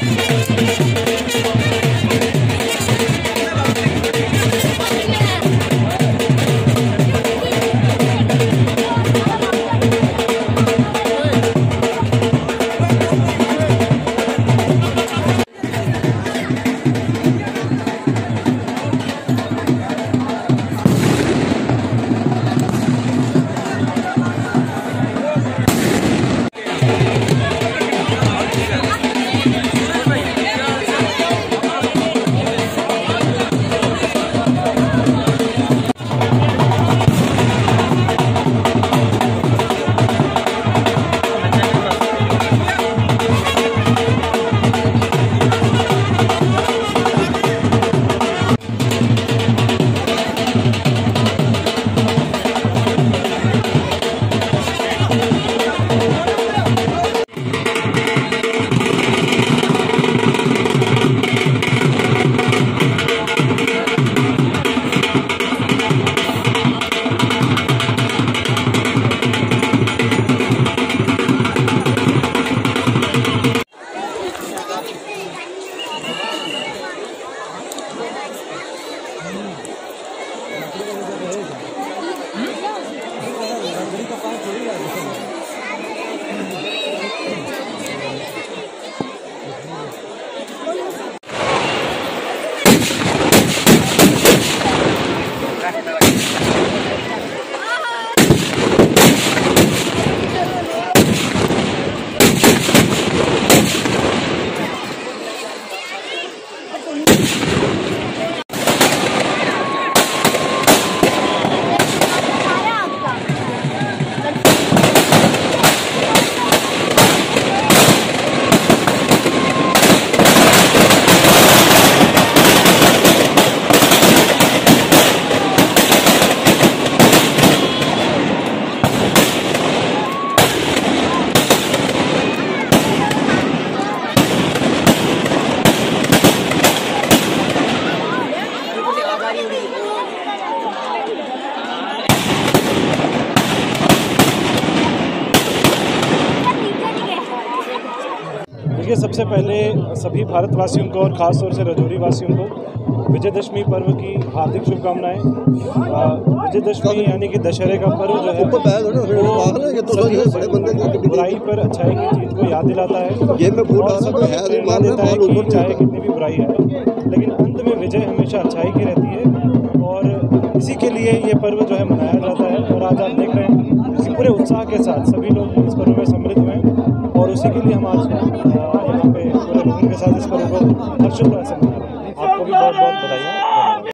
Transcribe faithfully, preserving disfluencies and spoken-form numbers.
देखिए, सबसे पहले सभी भारतवासियों को और ख़ास तौर से रजौरी वासियों को विजयदशमी पर्व की हार्दिक शुभकामनाएं। विजयदशमी यानी कि दशहरे का पर्व जो है वो बुराई पर अच्छाई की जीत को याद दिलाता है और सबको प्रेरणा देता है कि चाहे कितनी भी बुराई है लेकिन अंत में विजय हमेशा अच्छाई की रहती है और इसी के लिए ये पर्व जो है मनाया जाता है। और आज आप देख रहे हैं कि पूरे उत्साह के साथ सभी लोग इस पर्व में सम्मिलित हुए हैं और उसी के लिए हम आज यहाँ पे पूरे लोगों के साथ इस पर्व को हर्षोल्लास से मना रहे हैं। आपको भी बहुत बहुत बधाई।